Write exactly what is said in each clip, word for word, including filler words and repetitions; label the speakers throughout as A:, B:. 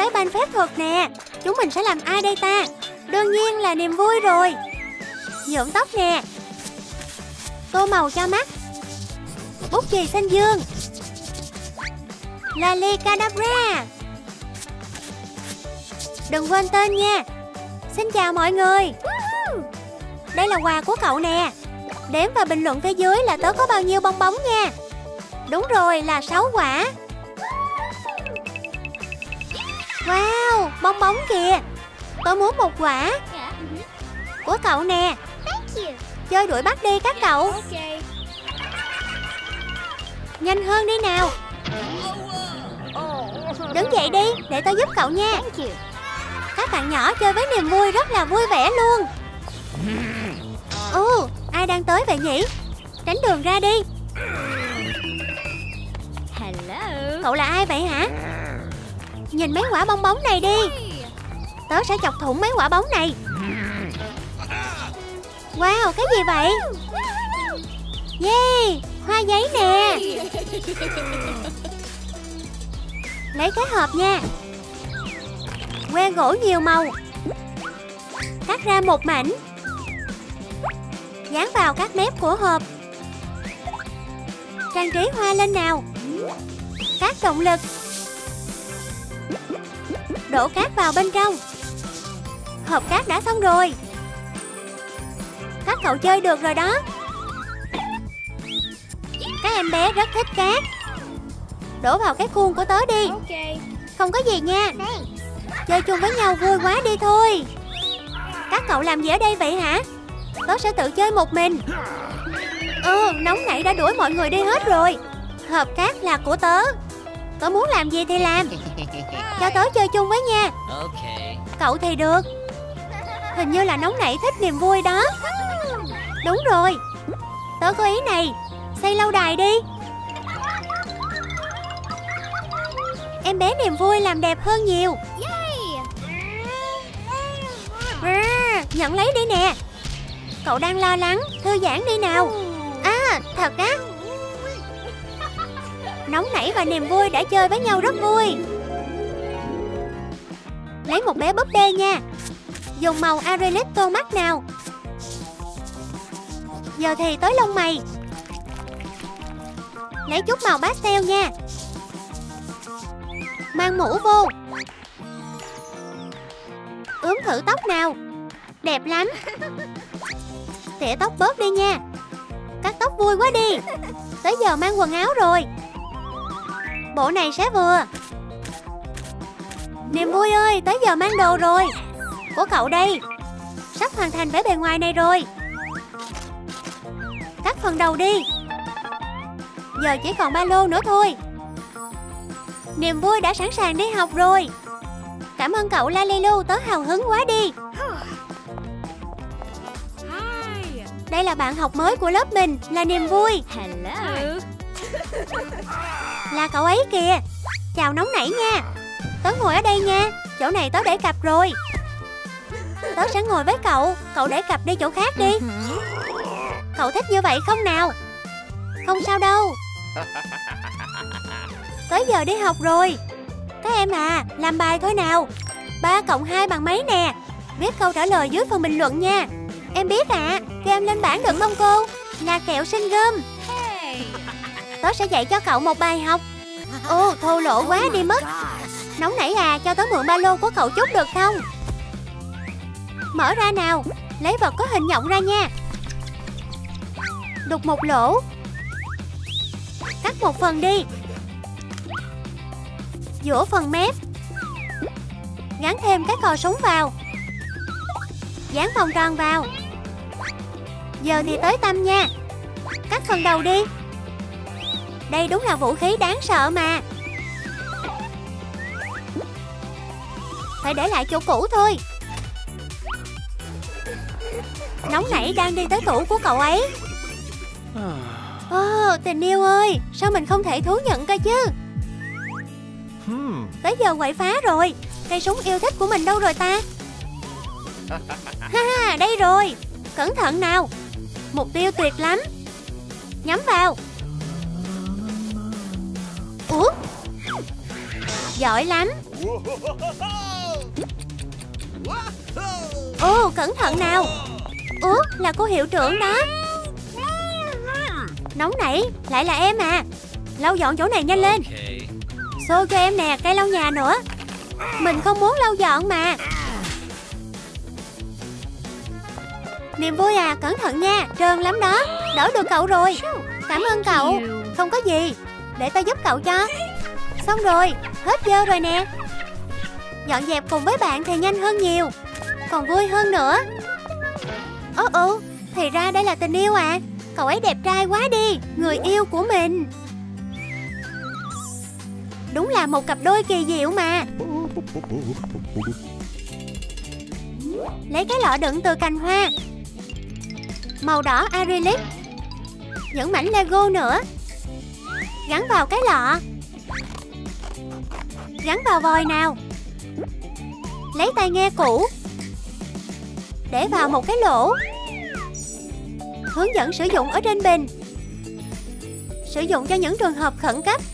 A: cái banh phép thuật nè. Chúng mình sẽ làm ai đây ta? Đương nhiên là niềm vui rồi. Nhuộm tóc nè. Tô màu cho mắt. Bút chì xanh dương. Lalicadabra. Đừng quên tên nha. Xin chào mọi người. Đây là quà của cậu nè. Đếm và bình luận phía dưới là tớ có bao nhiêu bong bóng nha. Đúng rồi, là sáu quả. Wow, bong bóng kìa. Tớ muốn một quả. Của cậu nè. Chơi đuổi bắt đi các cậu. Nhanh hơn đi nào. Đứng dậy đi, để tớ giúp cậu nha. Các bạn nhỏ chơi với niềm vui rất là vui vẻ luôn. Ồ, ai đang tới vậy nhỉ? Tránh đường ra đi. Cậu là ai vậy hả? Nhìn mấy quả bong bóng này đi. Tớ sẽ chọc thủng mấy quả bóng này. Wow, cái gì vậy? Yeah, hoa giấy nè. Lấy cái hộp nha. Que gỗ nhiều màu. Cắt ra một mảnh. Dán vào các mép của hộp. Trang trí hoa lên nào. Cát động lực. Đổ cát vào bên trong. Hộp cát đã xong rồi. Các cậu chơi được rồi đó. Các em bé rất thích cát. Đổ vào cái khuôn của tớ đi. Không có gì nha. Chơi chung với nhau vui quá đi thôi. Các cậu làm gì ở đây vậy hả? Tớ sẽ tự chơi một mình. Ừ, nóng nảy đã đuổi mọi người đi hết rồi. Hộp cát là của tớ. Tớ muốn làm gì thì làm. Cho tớ chơi chung với nha. Cậu thì được. Hình như là nóng nảy thích niềm vui đó. Đúng rồi. Tớ có ý này. Xây lâu đài đi. Em bé niềm vui làm đẹp hơn nhiều. À, nhận lấy đi nè. Cậu đang lo lắng, thư giãn đi nào. À, thật á. Nóng nảy và niềm vui đã chơi với nhau rất vui. Lấy một bé búp bê nha. Dùng màu acrylic tô mắt nào. Giờ thì tới lông mày. Lấy chút màu pastel nha. Mang mũ vô. Ướm thử tóc nào. Đẹp lắm. Tỉa tóc bớt đi nha. Cắt tóc vui quá đi. Tới giờ mang quần áo rồi. Bộ này sẽ vừa. Niềm vui ơi, tới giờ mang đồ rồi. Của cậu đây. Sắp hoàn thành vẻ bề ngoài này rồi. Cắt phần đầu đi. Giờ chỉ còn ba lô nữa thôi. Niềm vui đã sẵn sàng đi học rồi. Cảm ơn cậu Lalilu, tớ hào hứng quá đi. Đây là bạn học mới của lớp mình, là Niềm vui.
B: Hello.
A: Là cậu ấy kìa. Chào nóng nảy nha. Tớ ngồi ở đây nha. Chỗ này tớ để cặp rồi. Tớ sẽ ngồi với cậu. Cậu để cặp đi chỗ khác đi. Cậu thích như vậy không nào? Không sao đâu. Tới giờ đi học rồi. Các em à, làm bài thôi nào. Ba cộng hai bằng mấy nè. Viết câu trả lời dưới phần bình luận nha. Em biết ạ. À, game lên bảng được không cô? Là kẹo sinh gum. Tớ sẽ dạy cho cậu một bài học. Ồ, thô lỗ quá đi mất. Nóng nảy à, cho tớ mượn ba lô của cậu chút được không? Mở ra nào. Lấy vật có hình nhộng ra nha. Đục một lỗ. Cắt một phần đi. Giữa phần mép. Gắn thêm cái cò súng vào. Dán vòng tròn vào. Giờ thì tới tâm nha. Cắt phần đầu đi. Đây đúng là vũ khí đáng sợ mà. Phải để lại chỗ cũ thôi. Nóng nảy đang đi tới tủ của cậu ấy. Ồ, tình yêu ơi, sao mình không thể thú nhận cơ chứ? Tới giờ quậy phá rồi. Cây súng yêu thích của mình đâu rồi ta? Ha ha, đây rồi. Cẩn thận nào. Mục tiêu tuyệt lắm. Nhắm vào. Ủa? Giỏi lắm. Ồ, cẩn thận nào. Ủa, là cô hiệu trưởng đó. Nóng nảy, lại là em à. Lau dọn chỗ này nhanh lên. Xô cho em nè, cây lau nhà nữa. Mình không muốn lau dọn mà. Niềm vui à, cẩn thận nha, trơn lắm đó. Đỡ được cậu rồi. Cảm ơn cậu. Không có gì, để tao giúp cậu cho. Xong rồi, hết dơ rồi nè. Dọn dẹp cùng với bạn thì nhanh hơn nhiều, còn vui hơn nữa. Ồ ồ, thì ra đây là tình yêu à. Cậu ấy đẹp trai quá đi, người yêu của mình. Đúng là một cặp đôi kỳ diệu mà. Lấy cái lọ đựng từ cành hoa. Màu đỏ acrylic. Những mảnh Lego nữa. Gắn vào cái lọ. Gắn vào vòi nào. Lấy tai nghe cũ. Để vào một cái lỗ. Hướng dẫn sử dụng ở trên bình. Sử dụng cho những trường hợp khẩn cấp.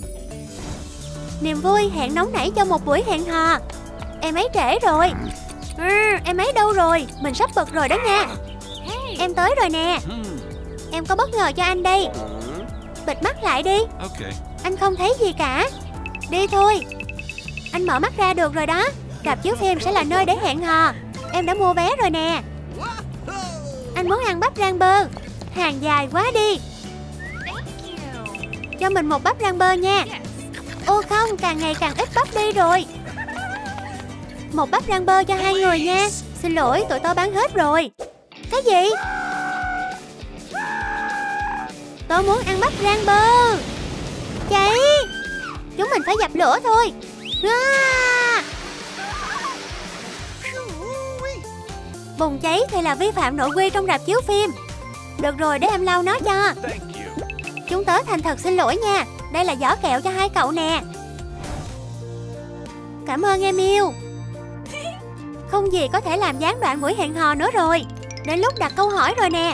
A: Niềm vui hẹn nóng nảy cho một buổi hẹn hò. Em ấy trễ rồi. À, em ấy đâu rồi? Mình sắp bật rồi đó nha. Em tới rồi nè. Em có bất ngờ cho anh đây. Bịt mắt lại đi. Anh không thấy gì cả. Đi thôi. Anh mở mắt ra được rồi đó. Rạp chiếu phim sẽ là nơi để hẹn hò. Em đã mua vé rồi nè. Anh muốn ăn bắp rang bơ. Hàng dài quá đi. Cho mình một bắp rang bơ nha. Ô không, càng ngày càng ít bắp đi rồi. Một bắp rang bơ cho hai người nha. Xin lỗi, tụi tôi bán hết rồi. Cái gì? Tôi muốn ăn bắp rang bơ. Cháy. Chúng mình phải dập lửa thôi. À! Bùng cháy thì là vi phạm nội quy trong rạp chiếu phim. Được rồi, để em lau nó cho. Chúng tớ thành thật xin lỗi nha. Đây là giỏ kẹo cho hai cậu nè. Cảm ơn em yêu. Không gì có thể làm gián đoạn buổi hẹn hò nữa rồi. Đến lúc đặt câu hỏi rồi nè.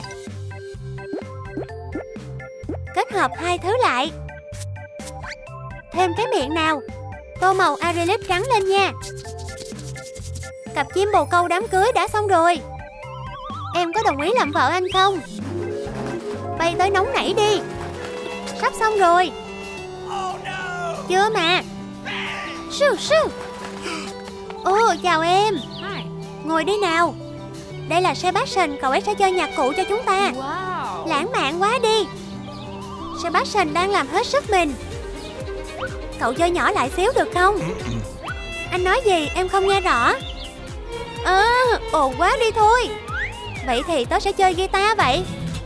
A: Kết hợp hai thứ lại. Thêm cái miệng nào. Tô màu acrylic trắng lên nha. Cặp chim bồ câu đám cưới đã xong rồi. Em có đồng ý làm vợ anh không? Bay tới nóng nảy đi. Sắp xong rồi. Chưa mà. Sưu sưu. Ồ, chào em. Ngồi đi nào. Đây là Sebastian, cậu ấy sẽ chơi nhạc cụ cho chúng ta. Lãng mạn quá đi. Sebastian đang làm hết sức mình. Cậu chơi nhỏ lại xíu được không? Anh nói gì em không nghe rõ. À, ồn quá đi thôi. Vậy thì tớ sẽ chơi guitar vậy.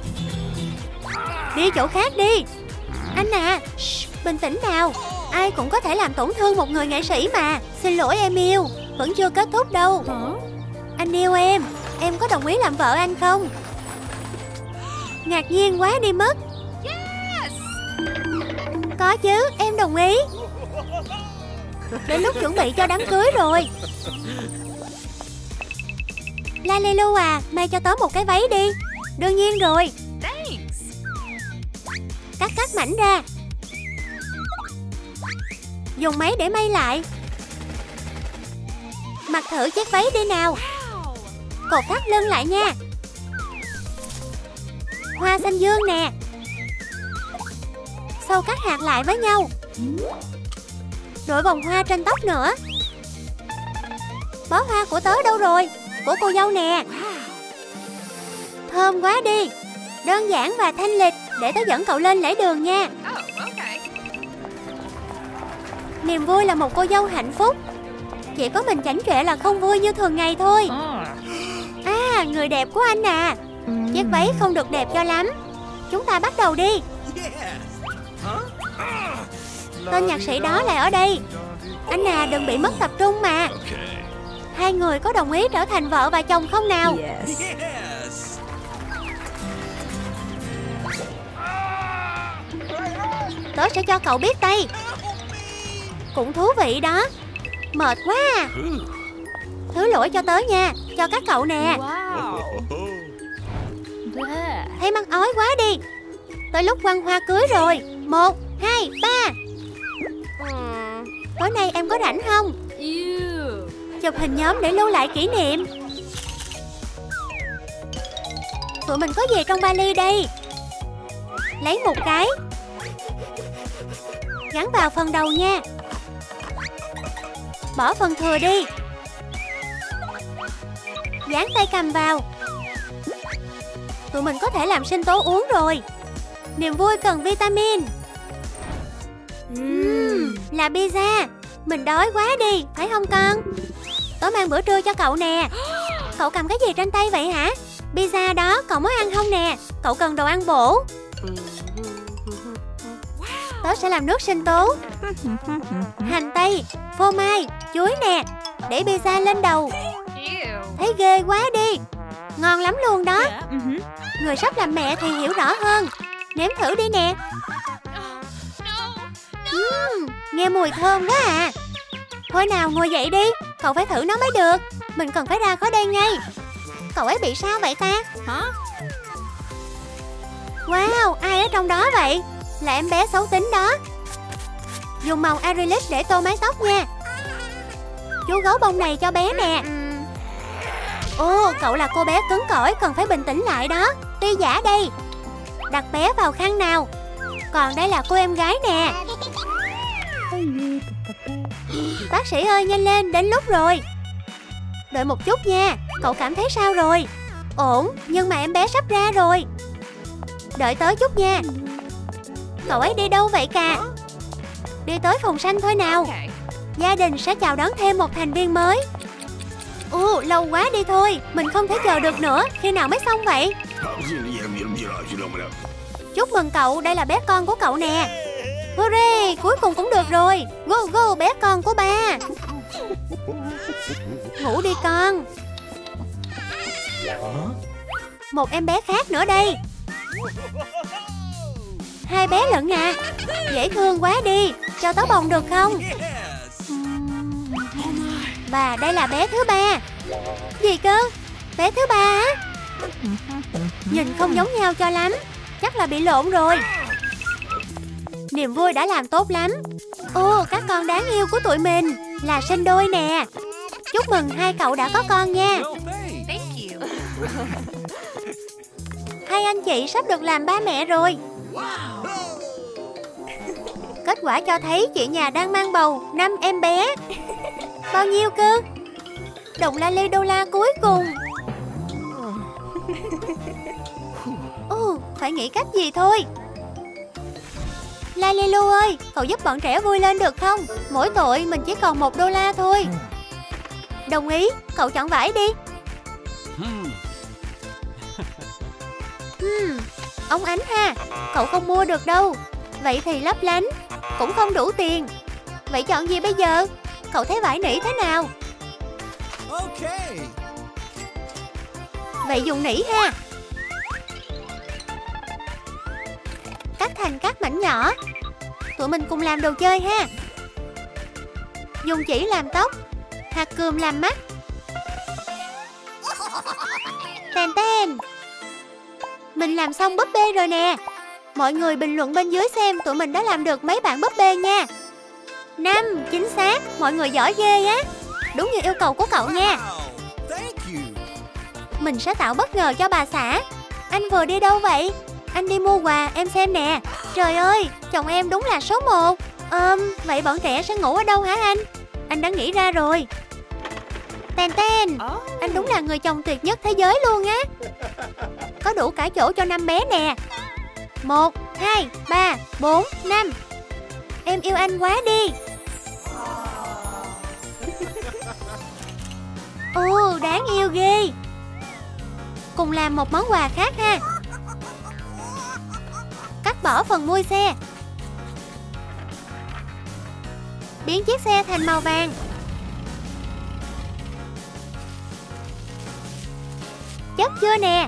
A: Đi chỗ khác đi. Anh à, shh, bình tĩnh nào. Ai cũng có thể làm tổn thương một người nghệ sĩ mà. Xin lỗi em yêu, vẫn chưa kết thúc đâu. Anh yêu em. Em có đồng ý làm vợ anh không? Ngạc nhiên quá đi mất. Có chứ, em đồng ý. Đến lúc chuẩn bị cho đám cưới rồi. Lalilu à, may cho tớ một cái váy đi. Đương nhiên rồi. Cắt cắt mảnh ra. Dùng máy để may lại. Mặc thử chiếc váy đi nào. Cột thắt lưng lại nha. Hoa xanh dương nè. Sau cắt hạt lại với nhau. Đội vòng hoa trên tóc nữa. Bó hoa của tớ đâu rồi? Của cô dâu nè. Thơm quá đi. Đơn giản và thanh lịch. Để tớ dẫn cậu lên lễ đường nha. Niềm vui là một cô dâu hạnh phúc. Chỉ có mình chảnh chọe là không vui như thường ngày thôi. À, người đẹp của anh à. Chiếc váy không được đẹp cho lắm. Chúng ta bắt đầu đi. Tên nhạc sĩ đó lại ở đây. Anh à, đừng bị mất tập trung mà. Hai người có đồng ý trở thành vợ và chồng không nào? Tớ sẽ cho cậu biết tay. Cũng thú vị đó. Mệt quá à. Thứ lỗi cho tớ nha. Cho các cậu nè. Thấy mắc ói quá đi. Tới lúc quăng hoa cưới rồi. Một, hai, ba. Tối nay em có rảnh không? Chụp hình nhóm để lưu lại kỷ niệm. Tụi mình có gì trong vali đây? Lấy một cái, gắn vào phần đầu nha. Bỏ phần thừa đi, dán tay cầm vào. Tụi mình có thể làm sinh tố uống rồi. Niềm vui cần vitamin. uhm, Là pizza. Mình đói quá đi, phải không con? Tớ mang bữa trưa cho cậu nè. Cậu cầm cái gì trên tay vậy hả? Pizza đó, cậu muốn ăn không nè? Cậu cần đồ ăn bổ. Tớ sẽ làm nước sinh tố. Hành tây, phô mai, chuối nè. Để pizza lên đầu. Thấy ghê quá đi. Ngon lắm luôn đó. Người sắp làm mẹ thì hiểu rõ hơn. Nếm thử đi nè. uhm, Nghe mùi thơm quá à. Thôi nào ngồi dậy đi. Cậu phải thử nó mới được. Mình cần phải ra khỏi đây ngay. Cậu ấy bị sao vậy ta? Hả? Wow, ai ở trong đó vậy? Là em bé xấu tính đó. Dùng màu acrylic để tô mái tóc nha. Chú gấu bông này cho bé nè. Ồ, cậu là cô bé cứng cỏi, cần phải bình tĩnh lại đó. Tuy giả đây. Đặt bé vào khăn nào. Còn đây là cô em gái nè. Bác sĩ ơi, nhanh lên, đến lúc rồi. Đợi một chút nha. Cậu cảm thấy sao rồi? Ổn, nhưng mà em bé sắp ra rồi. Đợi tớ chút nha. Cậu ấy đi đâu vậy cả? Đi tới phòng xanh thôi nào. Gia đình sẽ chào đón thêm một thành viên mới. Ồ, lâu quá đi thôi. Mình không thể chờ được nữa. Khi nào mới xong vậy? Chúc mừng cậu, đây là bé con của cậu nè. Hooray, cuối cùng cũng được rồi. Go go bé con của ba. Ngủ đi con. Một em bé khác nữa đây. Hai bé lận à. Dễ thương quá đi. Cho tớ bồng được không? Và đây là bé thứ ba. Gì cơ? Bé thứ ba á? Nhìn không giống nhau cho lắm. Chắc là bị lộn rồi. Niềm vui đã làm tốt lắm. Ồ, các con đáng yêu của tụi mình là sinh đôi nè. Chúc mừng hai cậu đã có con nha. Hai anh chị sắp được làm ba mẹ rồi. Kết quả cho thấy chị nhà đang mang bầu năm em bé. Bao nhiêu cơ? Đồng lali đô la cuối cùng. Ồ, phải nghĩ cách gì thôi. Lalilu ơi, cậu giúp bọn trẻ vui lên được không? Mỗi tội mình chỉ còn một đô la thôi. Đồng ý, cậu chọn vải đi. Hmm, ống ánh ha. Cậu không mua được đâu. Vậy thì lấp lánh. Cũng không đủ tiền. Vậy chọn gì bây giờ? Cậu thấy vải nỉ thế nào? Vậy dùng nỉ ha. Cắt thành các mảnh nhỏ. Tụi mình cùng làm đồ chơi ha. Dùng chỉ làm tóc. Hạt cườm làm mắt. Tèn tèn. Mình làm xong búp bê rồi nè. Mọi người bình luận bên dưới xem tụi mình đã làm được mấy bạn búp bê nha. Năm, chính xác. Mọi người giỏi ghê á. Đúng như yêu cầu của cậu nha. Mình sẽ tạo bất ngờ cho bà xã. Anh vừa đi đâu vậy? Anh đi mua quà, em xem nè. Trời ơi, chồng em đúng là số một. um, Vậy bọn trẻ sẽ ngủ ở đâu hả anh? Anh đã nghĩ ra rồi. Tèn tèn. Anh đúng là người chồng tuyệt nhất thế giới luôn á. Có đủ cả chỗ cho năm bé nè. Một, hai, ba, bốn, năm. Em yêu anh quá đi. Ồ, đáng yêu ghê. Cùng làm một món quà khác ha. Cắt bỏ phần mui xe. Biến chiếc xe thành màu vàng. Chất chưa nè.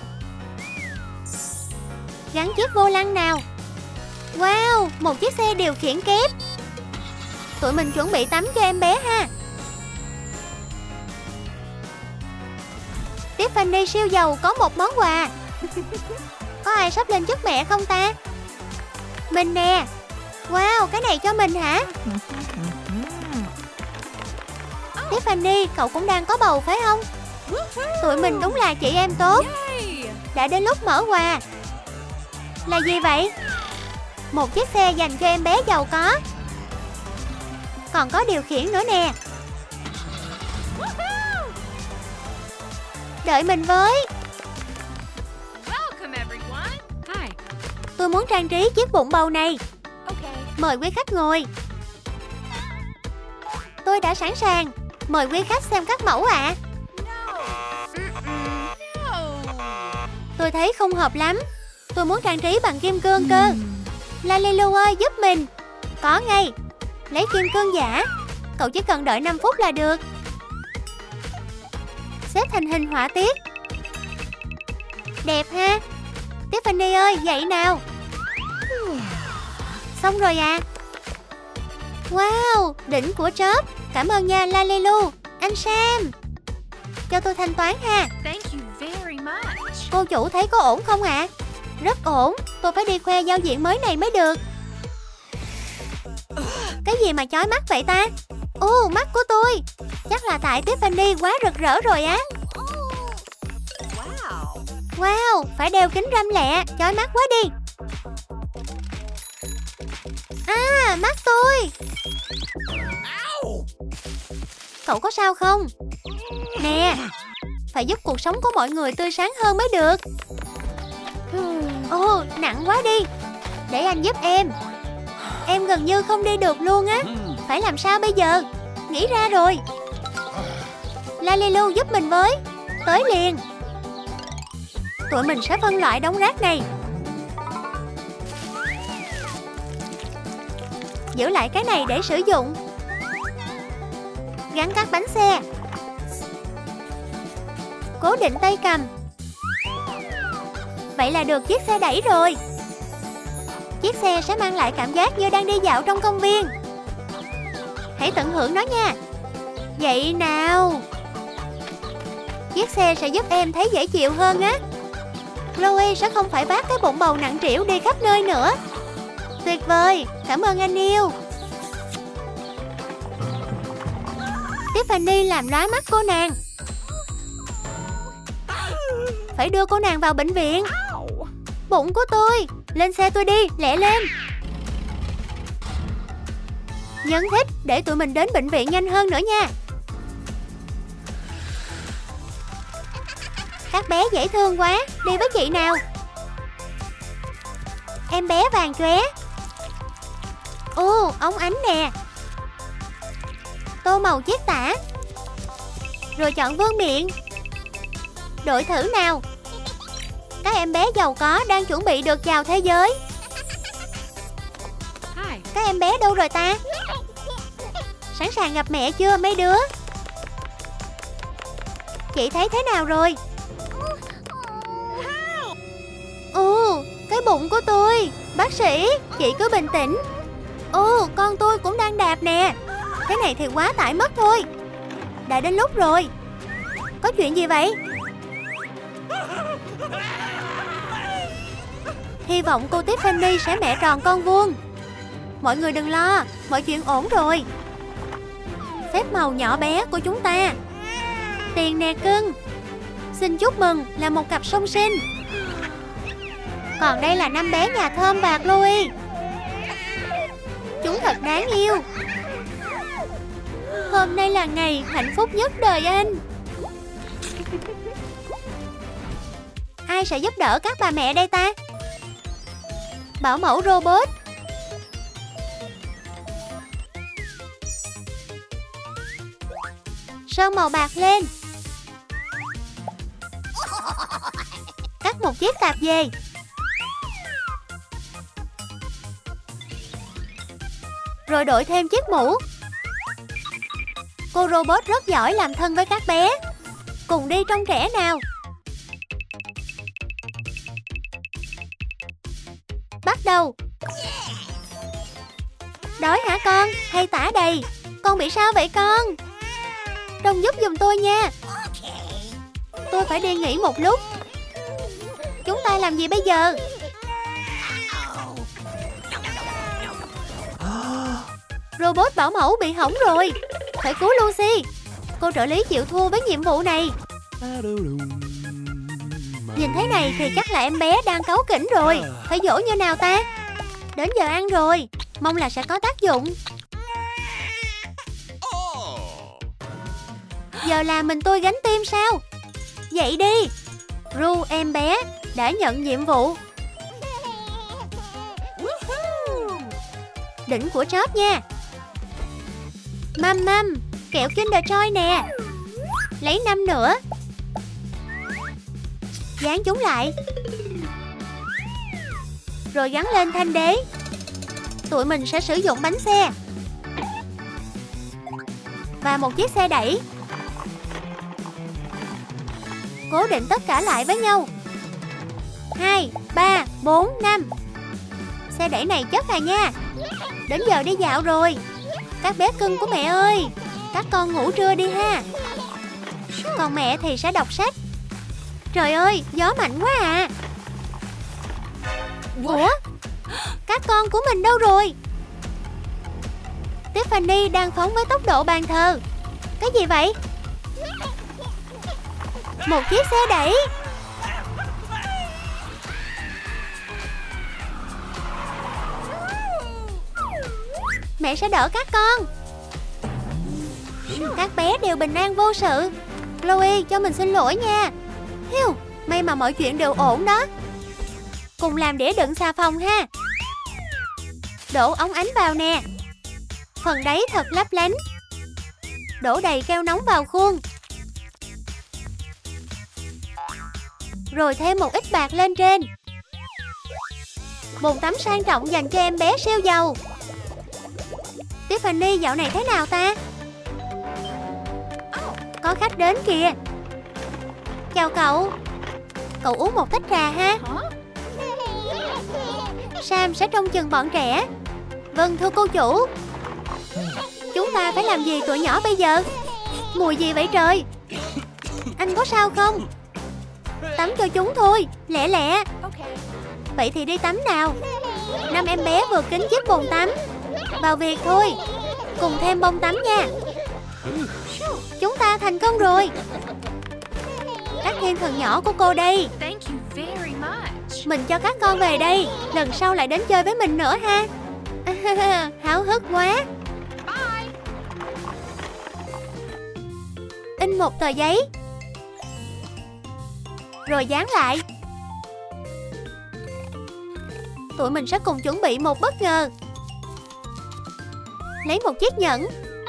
A: Gắn chiếc vô lăng nào. Wow, một chiếc xe điều khiển kép. Tụi mình chuẩn bị tắm cho em bé ha. Tiffany siêu giàu có một món quà. Có ai sắp lên chức mẹ không ta? Mình nè. Wow, cái này cho mình hả? Tiffany, cậu cũng đang có bầu phải không? Tụi mình đúng là chị em tốt. Đã đến lúc mở quà. Là gì vậy? Một chiếc xe dành cho em bé giàu có. Còn có điều khiển nữa nè. Đợi mình với. Tôi muốn trang trí chiếc bụng bầu này. Mời quý khách ngồi. Tôi đã sẵn sàng. Mời quý khách xem các mẫu ạ. Tôi thấy không hợp lắm. Tôi muốn trang trí bằng kim cương cơ. Lalilu ơi, giúp mình. Có ngay. Lấy kim cương giả. Cậu chỉ cần đợi năm phút là được. Xếp thành hình họa tiết. Đẹp ha. Tiffany ơi, dậy nào. Xong rồi à. Wow, đỉnh của chớp. Cảm ơn nha Lalilu. Anh Sam, cho tôi thanh toán ha. Cô chủ thấy có ổn không ạ? À? Rất ổn. Tôi phải đi khoe giao diện mới này mới được. Cái gì mà chói mắt vậy ta? Ồ, mắt của tôi. Chắc là tại Tiffany quá rực rỡ rồi á. Wow, phải đeo kính râm lẹ. Chói mắt quá đi. À, mắt tôi. Cậu có sao không? Nè, phải giúp cuộc sống của mọi người tươi sáng hơn mới được. Ồ, nặng quá đi. Để anh giúp em. Em gần như không đi được luôn á. Phải làm sao bây giờ? Nghĩ ra rồi. Lalilu giúp mình với. Tới liền. Tụi mình sẽ phân loại đống rác này. Giữ lại cái này để sử dụng. Gắn các bánh xe. Cố định tay cầm. Vậy là được chiếc xe đẩy rồi. Chiếc xe sẽ mang lại cảm giác như đang đi dạo trong công viên. Hãy tận hưởng nó nha. Vậy nào. Chiếc xe sẽ giúp em thấy dễ chịu hơn á. Chloe sẽ không phải vác cái bụng bầu nặng trĩu đi khắp nơi nữa. Tuyệt vời, cảm ơn anh yêu. Tiffany làm lóa mắt cô nàng. Phải đưa cô nàng vào bệnh viện. Bụng của tôi. Lên xe tôi đi, lẹ lên. Nhấn thích để tụi mình đến bệnh viện nhanh hơn nữa nha. Các bé dễ thương quá. Đi với chị nào. Em bé vàng chóe. Ồ, ống ánh nè. Tô màu chiếc tả. Rồi chọn vương miện. Đội thử nào. Các em bé giàu có đang chuẩn bị được chào thế giới. Các em bé đâu rồi ta? Sẵn sàng gặp mẹ chưa mấy đứa? Chị thấy thế nào rồi? Ồ, cái bụng của tôi. Bác sĩ, chị cứ bình tĩnh. Ồ, con tôi cũng đang đạp nè. Thế này thì quá tải mất thôi. Đã đến lúc rồi. Có chuyện gì vậy? Hy vọng cô Tiffany sẽ mẹ tròn con vuông. Mọi người đừng lo, mọi chuyện ổn rồi. Phép màu nhỏ bé của chúng ta. Tiền nè cưng. Xin chúc mừng là một cặp song sinh. Còn đây là năm bé nhà Thơm và Chloe. Chúng thật đáng yêu. Hôm nay là ngày hạnh phúc nhất đời anh. Ai sẽ giúp đỡ các bà mẹ đây ta? Bảo mẫu robot. Sơn màu bạc lên. Cắt một chiếc tạp dề. Rồi đội thêm chiếc mũ. Cô robot rất giỏi làm thân với các bé. Cùng đi trông trẻ nào. Bắt đầu. Đói hả con? Hay tả đầy? Con bị sao vậy con? Đông giúp giùm tôi nha. Tôi phải đi nghỉ một lúc. Chúng ta làm gì bây giờ? Robot bảo mẫu bị hỏng rồi. Phải cứu Lucy. Cô trợ lý chịu thua với nhiệm vụ này. Nhìn thế này thì chắc là em bé đang cáu kỉnh rồi. Phải dỗ như nào ta? Đến giờ ăn rồi, mong là sẽ có tác dụng. Giờ là mình tôi gánh tim sao? Dậy đi. Ru em bé đã nhận nhiệm vụ. Đỉnh của chóp nha. Măm măm, kẹo Kinder Joy nè. Lấy năm nữa. Dán chúng lại. Rồi gắn lên thanh đế. Tụi mình sẽ sử dụng bánh xe. Và một chiếc xe đẩy. Cố định tất cả lại với nhau. Hai, ba, bốn, năm. Xe đẩy này chất à nha. Đến giờ đi dạo rồi. Các bé cưng của mẹ ơi, các con ngủ trưa đi ha. Còn mẹ thì sẽ đọc sách. Trời ơi, gió mạnh quá à. Ủa? Các con của mình đâu rồi? Tiffany đang phóng với tốc độ bàn thờ. Cái gì vậy? Một chiếc xe đẩy. Mẹ sẽ đỡ các con. Các bé đều bình an vô sự. Chloe, cho mình xin lỗi nha. Hiu, may mà mọi chuyện đều ổn đó. Cùng làm đĩa đựng xà phòng ha. Đổ ống ánh vào nè. Phần đáy thật lấp lánh. Đổ đầy keo nóng vào khuôn. Rồi thêm một ít bạc lên trên. Bồn tắm sang trọng dành cho em bé siêu giàu. Tiffany dạo này thế nào ta? Có khách đến kìa. Chào cậu. Cậu uống một tách trà ha. Sam sẽ trông chừng bọn trẻ. Vâng thưa cô chủ. Chúng ta phải làm gì tụi nhỏ bây giờ? Mùi gì vậy trời? Anh có sao không? Tắm cho chúng thôi, lẹ lẹ. Vậy thì đi tắm nào. Năm em bé vừa kín chiếc bồn tắm. Vào việc thôi. Cùng thêm bông tắm nha. Chúng ta thành công rồi. Các thiên thần nhỏ của cô đây. Mình cho các con về đây. Lần sau lại đến chơi với mình nữa ha. Háo hức quá. In một tờ giấy. Rồi dán lại. Tụi mình sẽ cùng chuẩn bị một bất ngờ. Lấy một chiếc nhẫn.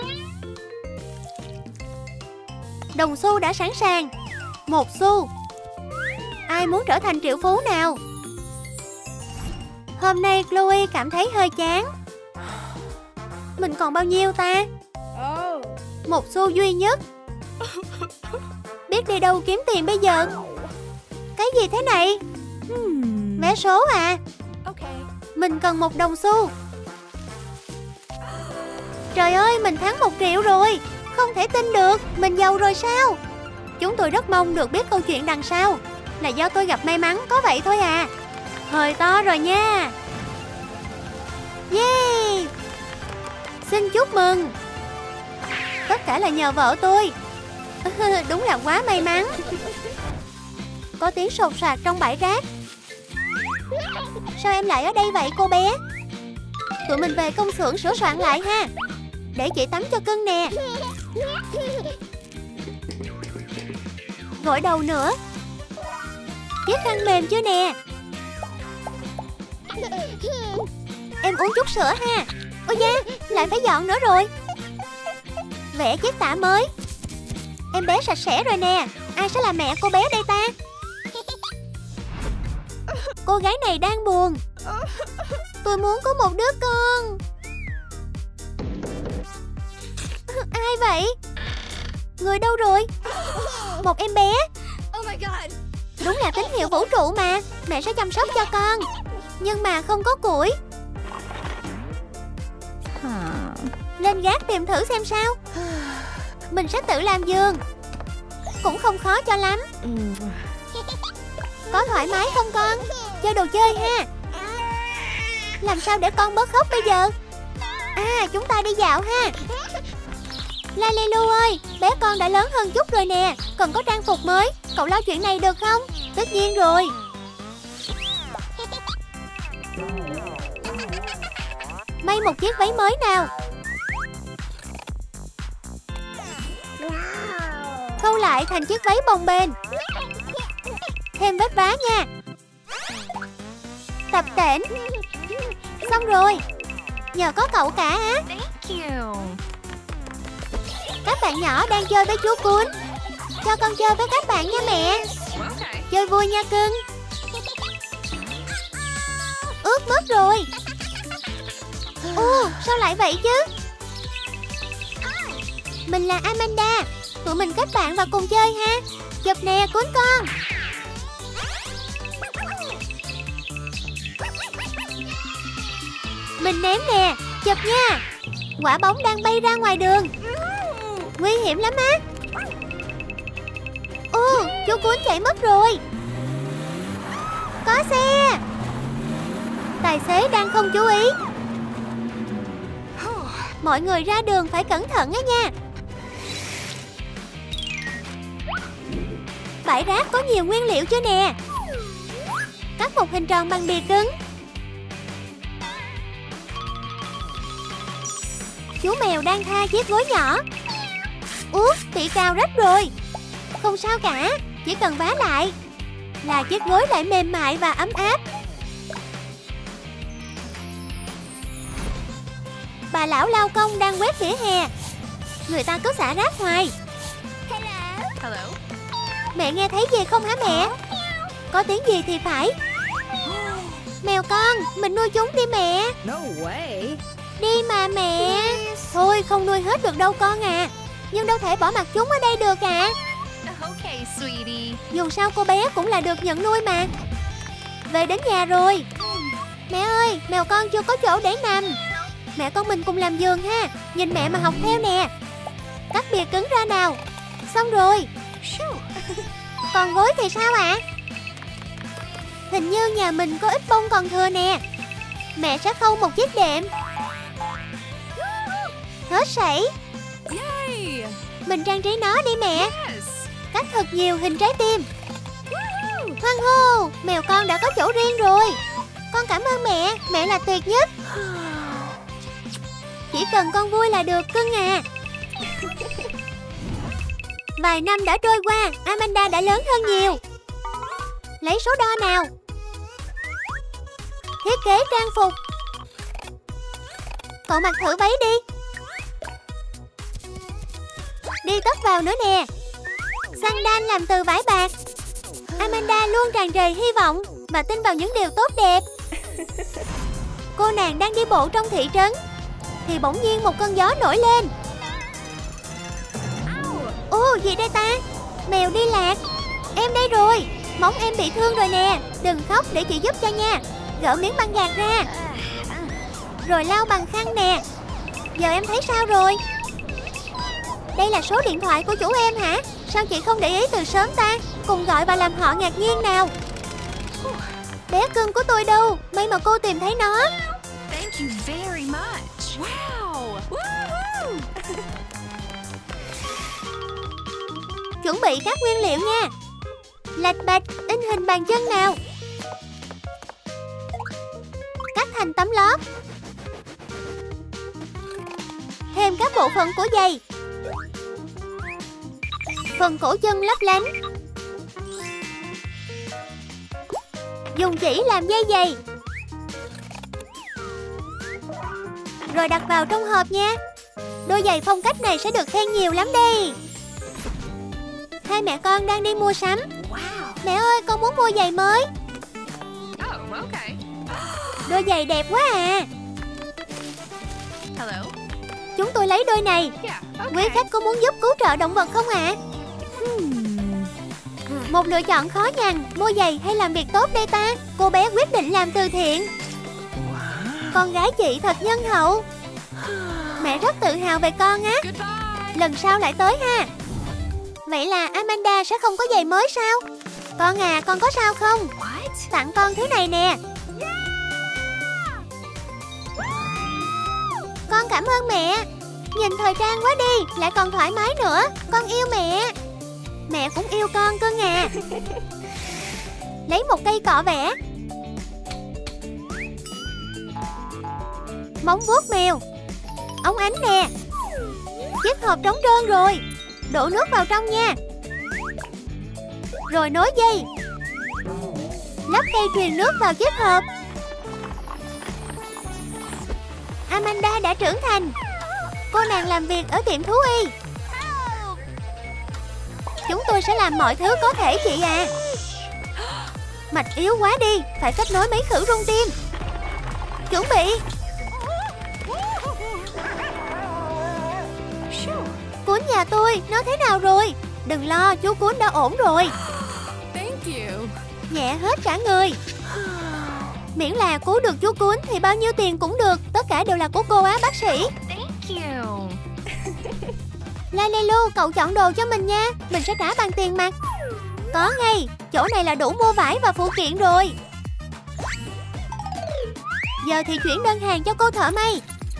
A: Đồng xu đã sẵn sàng. Một xu. Ai muốn trở thành triệu phú nào? Hôm nay Chloe cảm thấy hơi chán. Mình còn bao nhiêu ta? Một xu duy nhất. Biết đi đâu kiếm tiền bây giờ? Cái gì thế này? Vé số à? Mình cần một đồng xu. Trời ơi, mình thắng một triệu rồi. Không thể tin được, mình giàu rồi sao? Chúng tôi rất mong được biết câu chuyện đằng sau. Là do tôi gặp may mắn có vậy thôi à. Hơi to rồi nha. Yeah. Xin chúc mừng. Tất cả là nhờ vợ tôi. Đúng là quá may mắn. Có tiếng sột soạt trong bãi rác. Sao em lại ở đây vậy cô bé? Tụi mình về công xưởng sửa soạn lại ha. Để chị tắm cho cưng nè. Gội đầu nữa. Chiếc khăn mềm chưa nè. Em uống chút sữa ha. Ôi da, lại phải dọn nữa rồi. Vẽ chiếc tã mới. Em bé sạch sẽ rồi nè. Ai sẽ là mẹ cô bé đây ta? Cô gái này đang buồn. Tôi muốn có một đứa con. Ai vậy? Người đâu rồi? Một em bé. Đúng là tín hiệu vũ trụ mà. Mẹ sẽ chăm sóc cho con. Nhưng mà không có củi. Lên gác tìm thử xem sao. Mình sẽ tự làm giường. Cũng không khó cho lắm. Có thoải mái không con? Chơi đồ chơi ha. Làm sao để con bớt khóc bây giờ? À, chúng ta đi dạo ha. Lalilu ơi, bé con đã lớn hơn chút rồi nè, cần có trang phục mới. Cậu lo chuyện này được không? Tất nhiên rồi. May một chiếc váy mới nào. Khâu lại thành chiếc váy bồng bềnh. Thêm vết vá nha. Tập tễnh. Xong rồi. Nhờ có cậu cả á. Các bạn nhỏ đang chơi với chú Cún. Cho con chơi với các bạn nha mẹ. Chơi vui nha cưng. Ướt mất rồi. Ồ, sao lại vậy chứ? Mình là Amanda. Tụi mình kết bạn và cùng chơi ha. Chụp nè Cún con. Mình ném nè. Chụp nha. Quả bóng đang bay ra ngoài đường. Nguy hiểm lắm á. Ồ, chú Cún chạy mất rồi. Có xe. Tài xế đang không chú ý. Mọi người ra đường phải cẩn thận á nha. Bãi rác có nhiều nguyên liệu chưa nè. Cắt một hình tròn bằng bìa cứng. Chú mèo đang tha chiếc gối nhỏ. Út, bị cào rách rồi. Không sao cả, chỉ cần vá lại là chiếc gối lại mềm mại và ấm áp. Bà lão lao công đang quét vỉa hè. Người ta cứ xả rác hoài.
B: Hello.
A: Mẹ nghe thấy gì không hả mẹ? Có tiếng gì thì phải. Mèo con, mình nuôi chúng đi mẹ.
B: No way.
A: Đi mà mẹ. Thôi không nuôi hết được đâu con à. Nhưng đâu thể bỏ mặc chúng ở đây được à.
B: Okay, sweetie.
A: Dù sao cô bé cũng là được nhận nuôi mà. Về đến nhà rồi. Mẹ ơi, mèo con chưa có chỗ để nằm. Mẹ con mình cùng làm giường ha. Nhìn mẹ mà học theo nè. Cắt bìa cứng ra nào. Xong rồi. Còn gối thì sao ạ? À? Hình như nhà mình có ít bông còn thừa nè. Mẹ sẽ khâu một chiếc đệm. Hết sảy. Mình trang trí nó đi mẹ.
B: Yes.
A: Cắt thật nhiều hình trái tim. Hoan hô, mèo con đã có chỗ riêng rồi. Con cảm ơn mẹ, mẹ là tuyệt nhất. Chỉ cần con vui là được cưng à. Vài năm đã trôi qua, Amanda đã lớn hơn nhiều. Lấy số đo nào. Thiết kế trang phục. Cậu mặc thử váy đi. Đi tất vào nữa nè. Sandal làm từ vải bạc. Amanda luôn tràn trề hy vọng và tin vào những điều tốt đẹp. Cô nàng đang đi bộ trong thị trấn thì bỗng nhiên một cơn gió nổi lên. Ồ, gì đây ta? Mèo đi lạc. Em đây rồi. Móng em bị thương rồi nè. Đừng khóc để chị giúp cho nha. Gỡ miếng băng gạc ra. Rồi lau bằng khăn nè. Giờ em thấy sao rồi? Đây là số điện thoại của chủ em hả? Sao chị không để ý từ sớm ta? Cùng gọi và làm họ ngạc nhiên nào. Bé cưng của tôi đâu? May mà cô tìm thấy nó.
B: Thank you very much. Wow. Woohoo.
A: Chuẩn bị các nguyên liệu nha. Lạch bạch, in hình bàn chân nào. Cắt thành tấm lót. Thêm các bộ phận của giày. Phần cổ chân lấp lánh. Dùng chỉ làm dây giày. Rồi đặt vào trong hộp nha. Đôi giày phong cách này sẽ được khen nhiều lắm đây. Hai mẹ con đang đi mua sắm. Mẹ ơi, con muốn mua giày mới.
B: Oh, okay.
A: Đôi giày đẹp quá à.
B: Hello.
A: Chúng tôi lấy đôi này.
B: Yeah, okay.
A: Quý khách có muốn giúp cứu trợ động vật không ạ? À? Hmm. Một lựa chọn khó nhằn. Mua giày hay làm việc tốt đây ta? Cô bé quyết định làm từ thiện. Con gái chị thật nhân hậu. Mẹ rất tự hào về con á. Lần sau lại tới ha. Vậy là Amanda sẽ không có giày mới sao? Con à, con có sao không? Tặng con thứ này nè. Con cảm ơn mẹ. Nhìn thời trang quá đi, lại còn thoải mái nữa. Con yêu mẹ. Mẹ cũng yêu con cơ à. Lấy một cây cọ vẽ. Móng vuốt mèo. Ống ánh nè. Chiếc hộp trống trơn rồi. Đổ nước vào trong nha. Rồi nối dây. Lắp cây truyền nước vào chiếc hộp. Amanda đã trưởng thành. Cô nàng làm việc ở tiệm thú y. Chúng tôi sẽ làm mọi thứ có thể chị à. Mạch yếu quá đi, phải kết nối máy khử rung tim. Chuẩn bị. Cuốn nhà tôi, nó thế nào rồi? Đừng lo, chú Cuốn đã ổn rồi.
B: Thank you.
A: Nhẹ hết cả người. Miễn là cứu được chú Cuốn thì bao nhiêu tiền cũng được. Tất cả đều là của cô á bác sĩ.
B: Thank you.
A: Lalilu, cậu chọn đồ cho mình nha. Mình sẽ trả bằng tiền mặt. Có ngay, chỗ này là đủ mua vải và phụ kiện rồi. Giờ thì chuyển đơn hàng cho cô thợ may.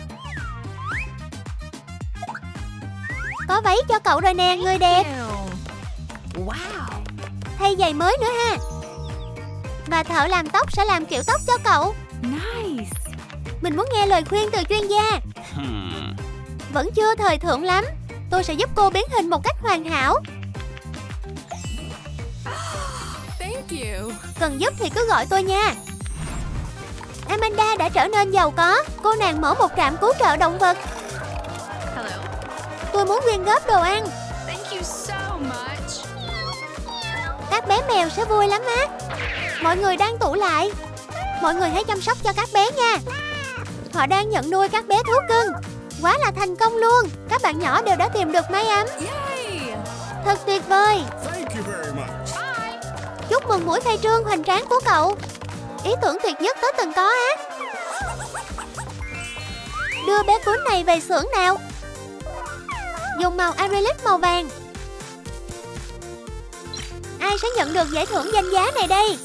A: Có váy cho cậu rồi nè, người đẹp.
B: Wow.
A: Thay giày mới nữa ha. Và thợ làm tóc sẽ làm kiểu tóc cho cậu.
B: Nice.
A: Mình muốn nghe lời khuyên từ chuyên gia.
C: Hmm.
A: Vẫn chưa thời thượng lắm. Tôi sẽ giúp cô biến hình một cách hoàn hảo.
B: Thank you.
A: Cần giúp thì cứ gọi tôi nha. Amanda đã trở nên giàu có. Cô nàng mở một trạm cứu trợ động vật.
B: Hello.
A: Tôi muốn quyên góp đồ ăn.
B: Thank you so much.
A: Các bé mèo sẽ vui lắm á. Mọi người đang tụ lại. Mọi người hãy chăm sóc cho các bé nha. Họ đang nhận nuôi các bé thú cưng. Quá là thành công luôn. Các bạn nhỏ đều đã tìm được mái ấm.
B: Yay.
A: Thật tuyệt vời.
C: Thank you very much.
B: Bye.
A: Chúc mừng buổi khai trương hoành tráng của cậu. Ý tưởng tuyệt nhất tớ từng có á. Đưa bé Cuốn này về xưởng nào. Dùng màu acrylic màu vàng. Ai sẽ nhận được giải thưởng danh giá này đây?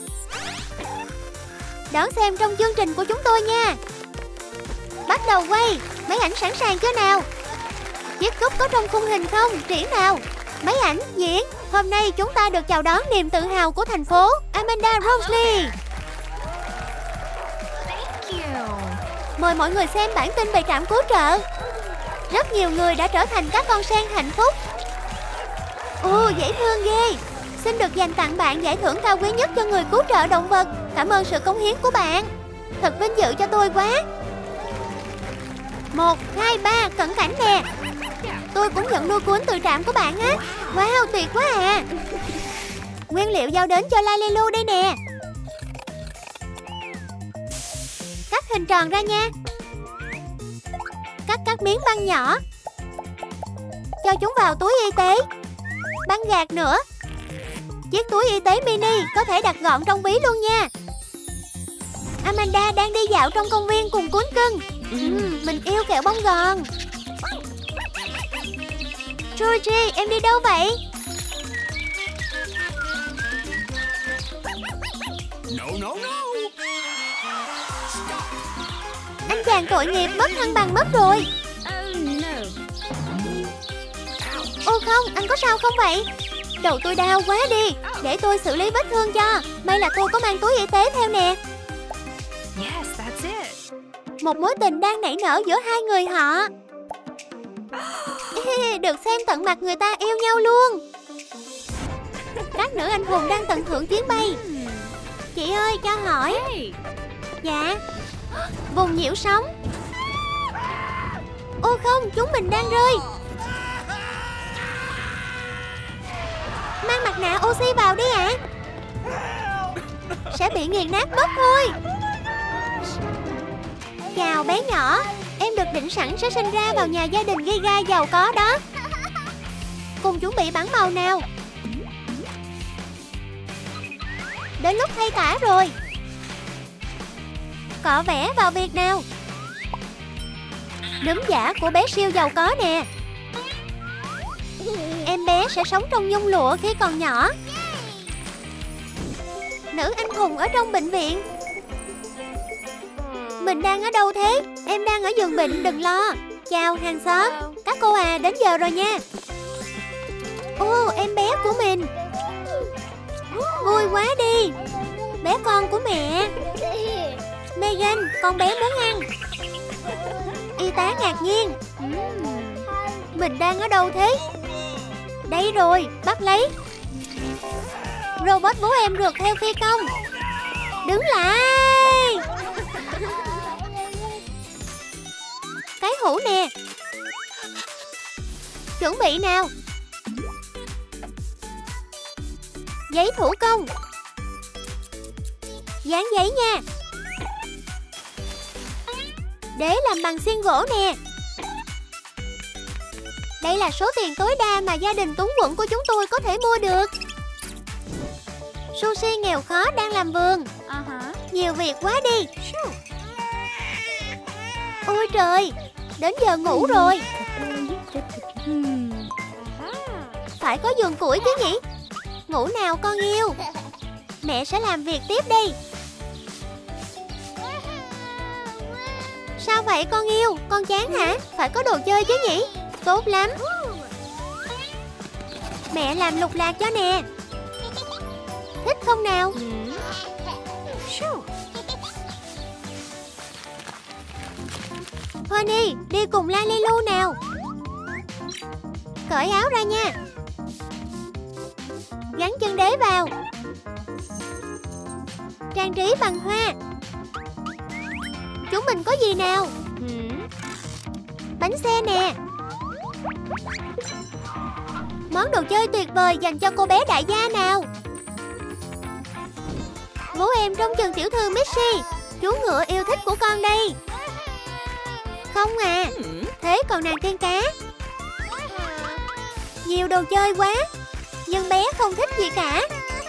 A: Đón xem trong chương trình của chúng tôi nha. Bắt đầu quay. Máy ảnh sẵn sàng chưa nào? Chiếc cúp có trong khung hình không? Triển nào. Máy ảnh diễn. Hôm nay chúng ta được chào đón niềm tự hào của thành phố, Amanda Rosalie.
B: Thank you.
A: Mời mọi người xem bản tin về trạm cứu trợ. Rất nhiều người đã trở thành các con sen hạnh phúc. Ồ, dễ thương ghê. Xin được dành tặng bạn giải thưởng cao quý nhất cho người cứu trợ động vật. Cảm ơn sự cống hiến của bạn. Thật vinh dự cho tôi quá. Một, hai, ba, cẩn cảnh nè. Tôi cũng nhận nuôi Cuốn từ trạm của bạn á. Wow, tuyệt quá à. Nguyên liệu giao đến cho Lalilu đây nè. Cắt hình tròn ra nha. Cắt các miếng băng nhỏ. Cho chúng vào túi y tế. Băng gạc nữa. Chiếc túi y tế mini có thể đặt gọn trong ví luôn nha. Amanda đang đi dạo trong công viên cùng Cuốn cưng. uhm, Mình yêu kẹo bông gòn. Georgie, em đi đâu vậy?
C: No, no, no.
A: Anh chàng tội nghiệp mất thăng bằng mất rồi.
B: Oh no.
A: Ô không, anh có sao không vậy? Đầu tôi đau quá đi. Để tôi xử lý vết thương cho. May là tôi có mang túi y tế theo nè.
B: Yes, that's it.
A: Một mối tình đang nảy nở giữa hai người họ. Được xem tận mặt người ta yêu nhau luôn. Các nữ anh hùng đang tận hưởng chuyến bay. Chị ơi, cho hỏi.
B: Hey.
A: Dạ. Vùng nhiễu sóng. Ô không, chúng mình đang rơi. Mang mặt nạ oxy vào đi ạ. Sẽ bị nghiền nát mất thôi. Chào bé nhỏ. Em được định sẵn sẽ sinh ra vào nhà gia đình Giga giàu có đó. Cùng chuẩn bị bảng màu nào. Đến lúc thay tả rồi. Cọ vẽ vào việc nào. Núm giả của bé siêu giàu có nè. Em bé sẽ sống trong nhung lụa khi còn nhỏ. Nữ anh hùng ở trong bệnh viện. Mình đang ở đâu thế? Em đang ở giường bệnh, đừng lo. Chào hàng xóm. cô à, đến giờ rồi nha. Ô, em bé của mình. Vui quá đi. Bé con của mẹ. Megan, con bé muốn ăn. Y tá ngạc nhiên. Mình đang ở đâu thế? Đây rồi, bắt lấy. Robot bố em rượt theo phi công. Đứng lại. Cái hũ nè. Chuẩn bị nào. Giấy thủ công. Dán giấy nha. Đế làm bằng xiên gỗ nè. Đây là số tiền tối đa mà gia đình túng quẫn của chúng tôi có thể mua được. Sushi nghèo khó đang làm vườn.
B: Uh-huh.
A: Nhiều việc quá đi. Ôi trời, đến giờ ngủ rồi. Phải có giường củi chứ nhỉ? Ngủ nào con yêu. Mẹ sẽ làm việc tiếp đi. Sao vậy con yêu? Con chán hả? Phải có đồ chơi chứ nhỉ? Tốt lắm. Mẹ làm lục lạc cho nè. Thích không nào? Honey, đi cùng Lalilu nào. Cởi áo ra nha. Gắn chân đế vào. Trang trí bằng hoa. Chúng mình có gì nào? Bánh xe nè. Món đồ chơi tuyệt vời dành cho cô bé đại gia nào. Bố em trông chừng tiểu thư Missy, chú ngựa yêu thích của con đây. Không à, thế còn nàng tiên cá. Nhiều đồ chơi quá, nhưng bé không thích gì cả.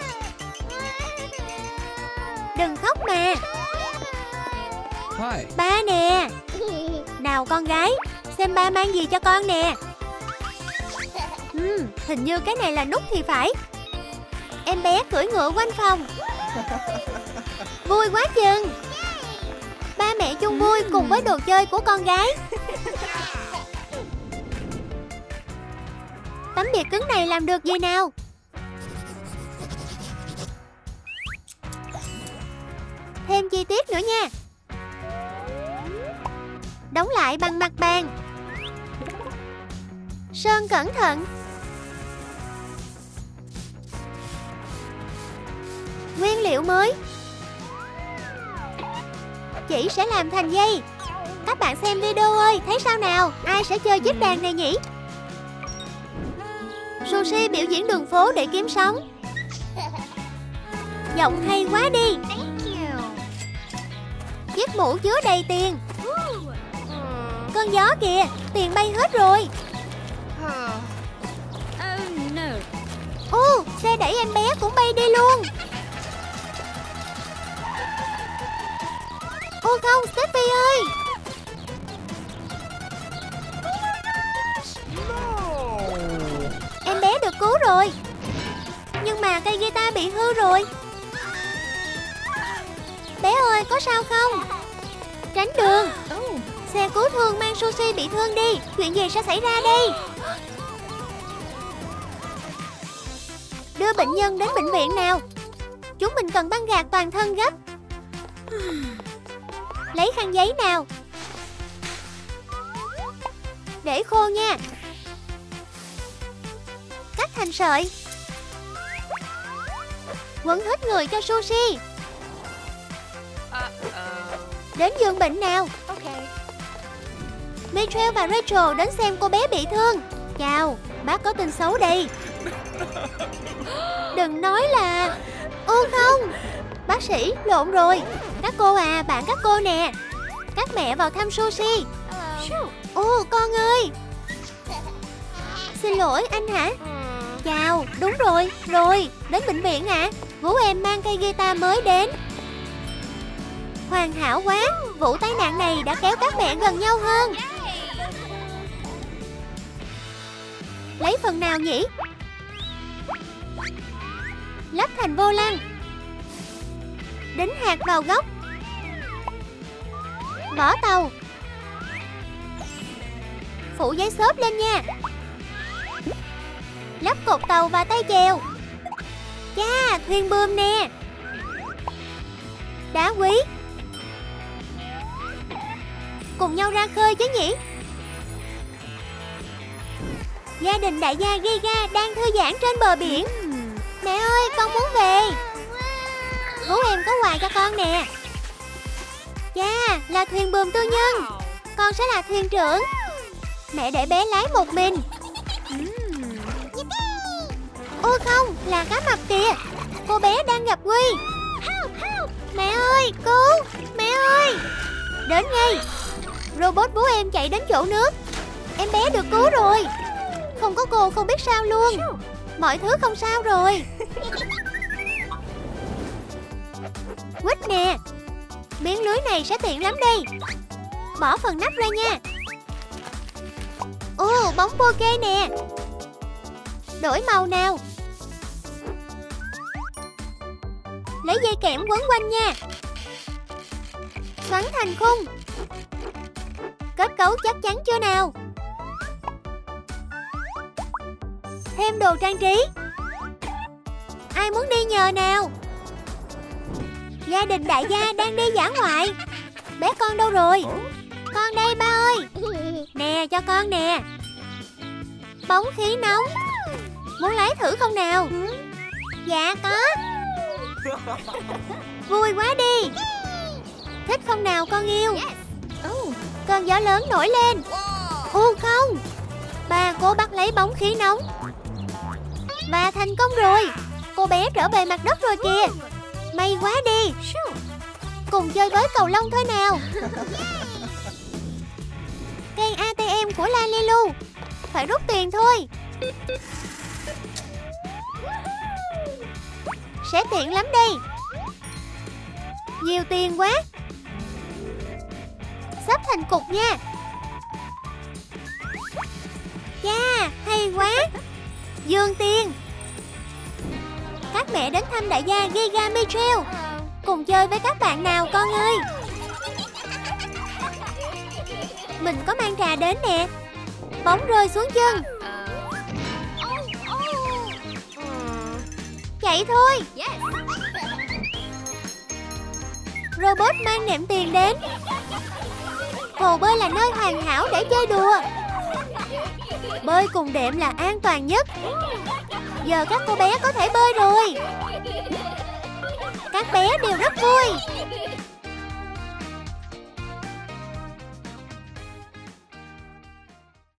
A: Đừng khóc mà.
C: Hi.
A: Ba nè. Nào con gái, xem ba mang gì cho con nè. uhm, Hình như cái này là nút thì phải. Em bé cưỡi ngựa quanh phòng. Vui quá chừng. Ba mẹ chung vui cùng với đồ chơi của con gái. Tấm bìa cứng này làm được gì nào? Thêm chi tiết nữa nha. Đóng lại bằng mặt bàn. Sơn cẩn thận. Nguyên liệu mới. Chị sẽ làm thành dây. Các bạn xem video ơi, thấy sao nào? Ai sẽ chơi chiếc đàn này nhỉ? Sushi biểu diễn đường phố để kiếm sống. Giọng hay quá đi. Chiếc mũ chứa đầy tiền. Cơn gió kìa, tiền bay hết rồi.
B: Oh no.
A: Ô, xe đẩy em bé cũng bay đi luôn. Ô không, Steffi ơi. Em bé được cứu rồi. Nhưng mà cây guitar bị hư rồi. Bé ơi, có sao không? Tránh đường. Xe cứu thương mang Sushi bị thương đi. Chuyện gì sẽ xảy ra đây? Đưa bệnh nhân đến bệnh viện nào. Chúng mình cần băng gạc toàn thân gấp. Lấy khăn giấy nào. Để khô nha. Cắt thành sợi. Quấn hết người cho Sushi. Đến giường bệnh nào.
B: Okay.
A: Michelle và Rachel đến xem cô bé bị thương. Chào, bác có tin xấu đây. Đừng nói là... Ô không, bác sĩ, lộn rồi. Các cô à, bạn các cô nè. Các mẹ vào thăm Sushi. Ô, con ơi. Xin lỗi, anh hả? Chào, đúng rồi, rồi, đến bệnh viện hả? Vũ em mang cây guitar mới đến. Hoàn hảo quá, vụ tai nạn này đã kéo các mẹ gần nhau hơn. Lấy phần nào nhỉ? Lắp thành vô lăng. Đính hạt vào góc. Vỏ tàu. Phủ giấy xốp lên nha. Lắp cột tàu và tay chèo. Chà, thuyền buồm nè. Đá quý. Cùng nhau ra khơi chứ nhỉ? Gia đình đại gia Giga đang thư giãn trên bờ biển. Mẹ ơi, con muốn về. Bố em có quà cho con nè. Chà, là thuyền buồm tư nhân. Con sẽ là thuyền trưởng. Mẹ để bé lái một mình. Ôi không, là cá mập kìa. Cô bé đang gặp nguy. Mẹ ơi, cứu. Mẹ ơi. Đến ngay. Robot bố em chạy đến chỗ nước. Em bé được cứu rồi. Không có cô không biết sao luôn. Mọi thứ không sao rồi. Quýt nè. Miếng lưới này sẽ tiện lắm đây. Bỏ phần nắp ra nha. Ồ, bóng poke nè. Đổi màu nào. Lấy dây kẽm quấn quanh nha. Xoắn thành khung. Kết cấu chắc chắn chưa nào? Thêm đồ trang trí. Ai muốn đi nhờ nào? Gia đình đại gia đang đi dã ngoại. Bé con đâu rồi? Con đây ba ơi. Nè, cho con nè. Bóng khí nóng. Muốn lái thử không nào? Dạ có. Vui quá đi. Thích không nào con yêu? Cơn gió lớn nổi lên. Ô không. Ba cố bắt lấy bóng khí nóng. Và thành công rồi. Cô bé trở về mặt đất rồi kìa. May quá đi. Cùng chơi với cầu lông thôi nào. Cây a tê em của Lalilu. Phải rút tiền thôi. Sẽ tiện lắm đây. Nhiều tiền quá. Sắp thành cục nha. Chà, hay quá. Dương tiền. Các mẹ đến thăm đại gia Giga Michelle. Cùng chơi với các bạn nào con ơi. Mình có mang trà đến nè. Bóng rơi xuống chân. Chạy thôi. Robot mang nệm tiền đến. Hồ bơi là nơi hoàn hảo để chơi đùa. Bơi cùng đệm là an toàn nhất. Giờ các cô bé có thể bơi rồi. Các bé đều rất vui.